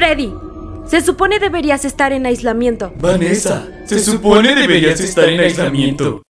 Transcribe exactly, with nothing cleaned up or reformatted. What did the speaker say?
Freddy, se supone deberías estar en aislamiento. Vanessa, se supone deberías estar en aislamiento.